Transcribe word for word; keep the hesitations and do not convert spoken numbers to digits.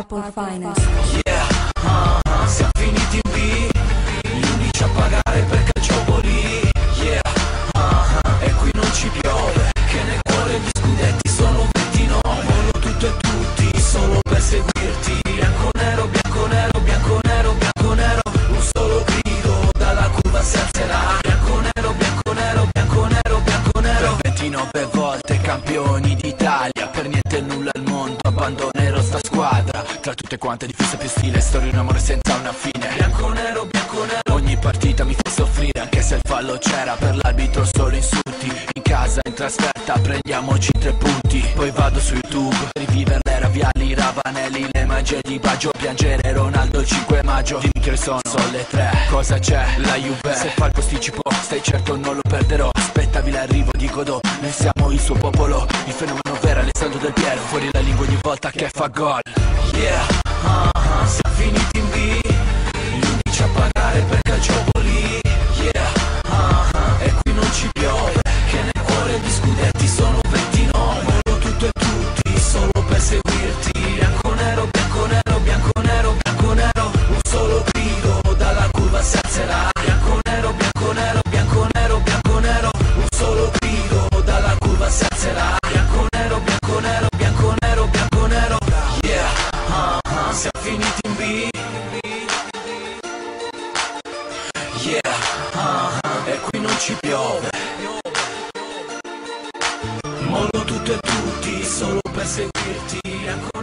Purple Finance. Yeah, uh, uh, siamo finiti in B, gli unici a pagare per calciopoli. Yeah, uh, uh, e qui non ci piove, che nel cuore gli scudetti sono ventinove. Volo tutto e tutti, solo per seguirti. Bianco nero, bianco nero, bianco nero, bianco nero. Un solo grido, dalla curva si alzerà. Bianco nero, bianco nero, bianco nero, bianco nero. Per ventinove volte campioni d'Italia, per niente e nulla al mondo abbandonerò sta squadra. Tra tutte quante difesa più stile, storia di un amore senza una fine. Bianco nero, bianco nero. Ogni partita mi fa soffrire, anche se il fallo c'era. Per l'arbitro solo insulti. In casa, in trasferta, prendiamoci tre punti. Poi vado su YouTube, rivivere le Raviali, Ravanelli, le magie di Baggio. Piangere Ronaldo il cinque maggio. Dimmi che le sono, sono le tre. Cosa c'è? La Juve. Se fa il posticipo, stai certo non lo perderò. Aspettavi l'arrivo di Godot, noi siamo il suo popolo. Il fenomeno vero, Alessandro Del Piero. Fuori la lingua ogni volta che fa gol. Yeah, uh, uh, siamo finiti in B, gli unici a pagare per calciopoli. Yeah, uh, uh, e qui non ci piove, che nel cuore gli scudetti sono ventinove. Volo tutto e tutti, solo per seguirti. Bianco nero, bianco nero, bianco nero, bianco nero. Un solo grido, dalla curva si alzerà. Bianco nero, bianco nero, bianco nero, bianco nero. Un solo grido, dalla curva si alzerà. Bianco nero, bianco nero, bianco nero, bianco nero. Yeah, uh, uh, siamo finiti in B. Yeah, uh, uh, e qui non ci piove. Mollo tutto e tutti, solo per seguirti. Ancora